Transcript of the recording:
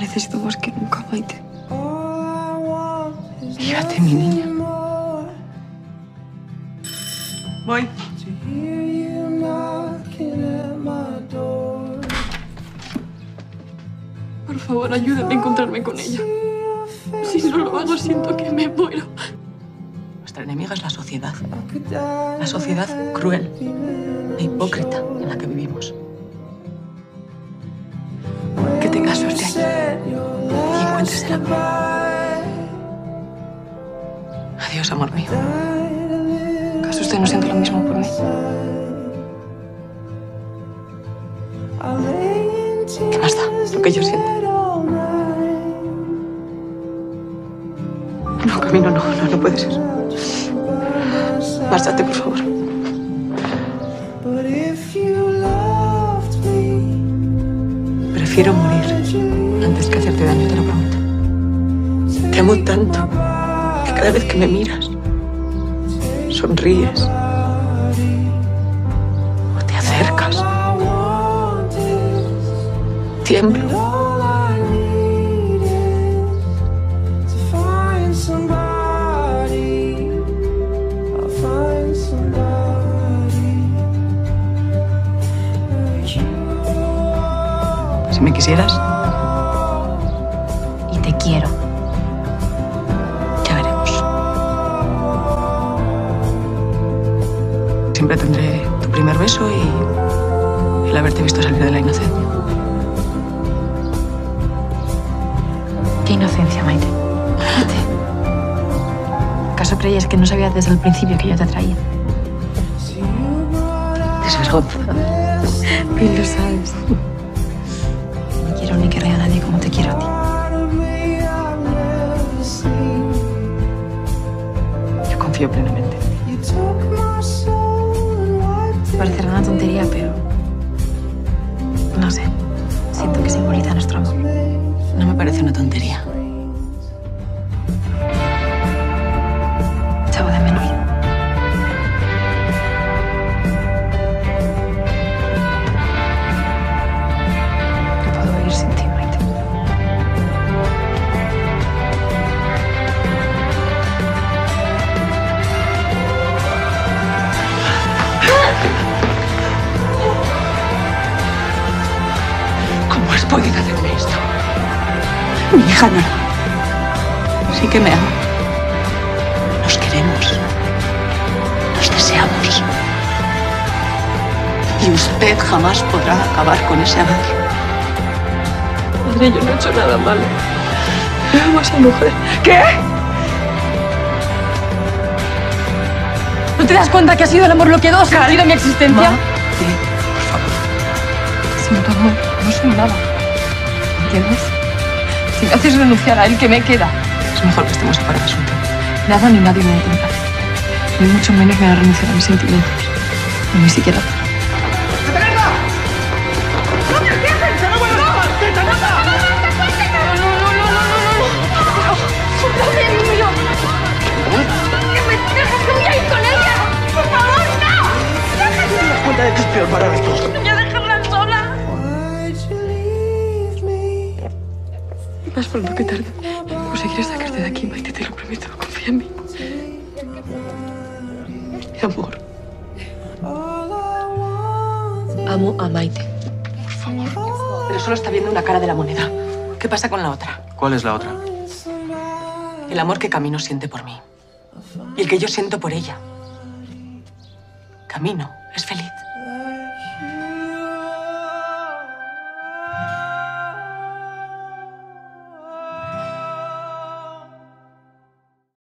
necesito más que nunca, Maite. Fíjate, mi niña. Voy. Por favor, ayúdame a encontrarme con ella. Si no lo hago, siento que me muero. Nuestra enemiga es la sociedad. La sociedad cruel e hipócrita en la que vivimos. Que tengas suerte allí y encuentres el amor. Adiós, amor mío. ¿Acaso usted no siente lo mismo por mí? ¿Qué más da lo que yo siento? No, Camino, no puede ser. Márchate, por favor. Prefiero morir antes que hacerte daño, te lo prometo. Te amo tanto que cada vez que me miras, sonríes o te acercas, tiemblo. Si me quisieras. Y te quiero. Ya veremos. Siempre tendré tu primer beso y el haberte visto salir de la inocencia. ¿Qué inocencia, Maite? Maite. ¿Acaso creías que no sabías desde el principio que yo te atraía? Desvergonzada. Bien lo sabes. No quiero ni querré a nadie como te quiero a ti. Yo confío plenamente en ti. Parecerá una tontería, pero... no sé. Siento que simboliza nuestro amor. No me parece una tontería. Echaba de menos. No puedo vivir sin ti, Maite. ¿Cómo has podido hacerme esto? Mi hija no. Sí que me ama. Nos queremos. Nos deseamos. Y usted jamás podrá acabar con ese amor. Madre, yo no he hecho nada malo. Yo amo a esa mujer. ¿Qué? ¿No te das cuenta que ha sido el amor lo que ha sentido mi existencia? Sí, por favor. Sin tu amor no soy nada. ¿Entiendes? Si me haces renunciar a él, ¿qué me queda? Es mejor que estemos separados un tiempo. Nada ni nadie me detendrá. Ni mucho menos me hará renunciar a mis sentimientos. Ni siquiera. Cuenta de que es peor para los dos. ¡Voy a dejarla sola! Más pronto que tarde. Conseguiré sacarte de aquí, Maite, te lo prometo. Confía en mí. Mi amor. Amo a Maite. Por favor. Pero solo está viendo una cara de la moneda. ¿Qué pasa con la otra? ¿Cuál es la otra? El amor que Camino siente por mí. Y el que yo siento por ella. Camino es feliz.